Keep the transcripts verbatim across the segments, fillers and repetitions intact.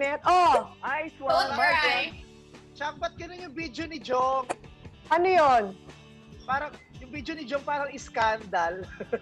Kenneth. Oh! Ice Both one, are Mark. right. Chang, ba't ganun yung video ni Jong? Ano yun? Parang, yung video ni Jong parang iskandal.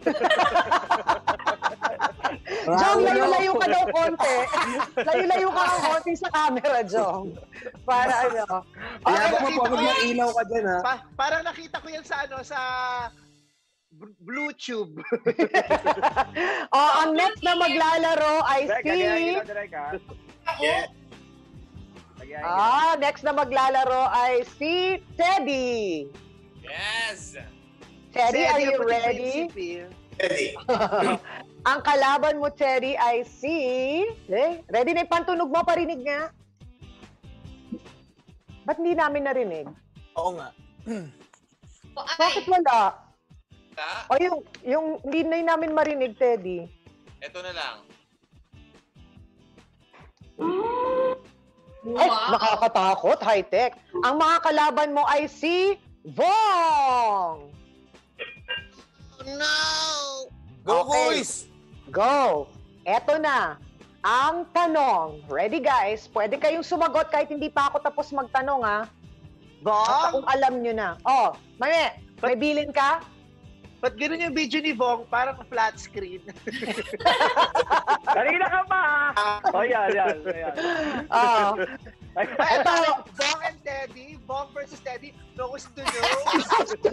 Jong, layo-layo ka daw konti. Layo-layo ka ng konti sa camera, Jong. Para ano. Kaya Okay, ba nakita mapapag ko ng yan. ilaw ka dyan, ha? Pa parang nakita ko yan sa ano, sa Bl- BlueTube. Oh, ang next na maglalaro ay Direk, si... gagayahin kita, Direk, ha? Yeah. Gagayahin kita. Ah, next na maglalaro ay si Teddy. Yes. Teddy, are Teddy, you ang puti ready? prinsipe. Ready. Ang kalaban mo, Teddy, ay si... Eh, ready na yung pantunog mo? Parinig nga. Ba't hindi namin narinig? Oo nga. Bakit wala? Ta, O yung, yung hindi na namin marinig, Teddy. ito na lang. Ay, nakakatakot, high-tech. Ang mga kalaban mo ay si Vong. Go, Okay. boys! Go! Eto na. Ang tanong. Ready, guys? Pwede kayong sumagot kahit hindi pa ako tapos magtanong, ha? Basta Bong? kung alam nyo na. Oh, Mami, may bilin ka? Ba't ganun yung video ni Bong? Parang flat screen. Kanina ka pa, ha? Oh, yan, yan. yan. Oh. Ito, Bong and Teddy. Bong versus Teddy. Nose to nose.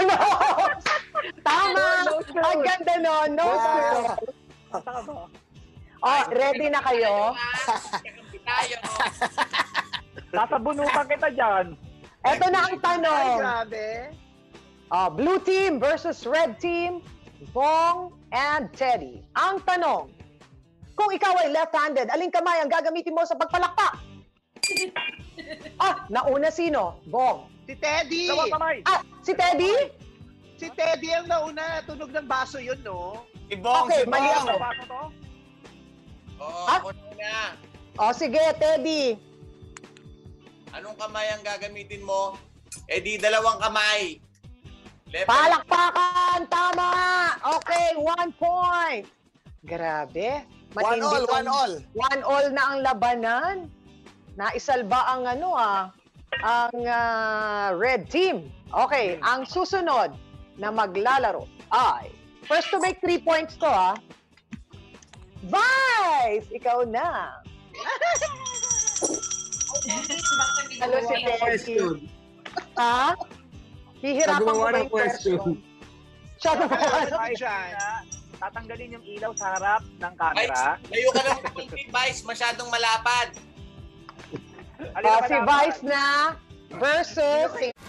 Tama! Ang ganda nun. No, Ah. Tama. Oh, ready na kayo? Kakampi tayo. Sasabunutan kita dyan. Eto na ang Ay, tanong. grabe. Oh, blue team versus red team. Bong and Teddy. Ang tanong. Kung ikaw ay left-handed, aling kamay ang gagamitin mo sa pagpalakpak? Ah, nauna sino? Bong. Si Teddy. Dalawa kamay. Ah, si Teddy? Si Teddy ang nauna. Tunog ng baso yun, no? Ibong, Okay, si mali Bong. ako. Baso to? Oo, Ah? ako na. Oh, sige, Teddy. Anong kamay ang gagamitin mo? Eh di dalawang kamay. Left and- Palakpakan! Tama! Okay, one point. Grabe. One all, ang- one all. One all na ang labanan. Naisalba ang ano ah, ang ah, red team. Okay, ang susunod na maglalaro ay, first to make three points to ah. Vice! Ikaw na. Ano si Teddy? Question. Ha? Hihirapan Gumawa ko ba ng yung question. question? Siya gumawa Ano ng ka dyan? Tatanggalin yung ilaw sa harap ng Vice, camera. layo ka ng konti, Vice. Masyadong malapad. Halika Oh, ka si dapat. Vice na versus si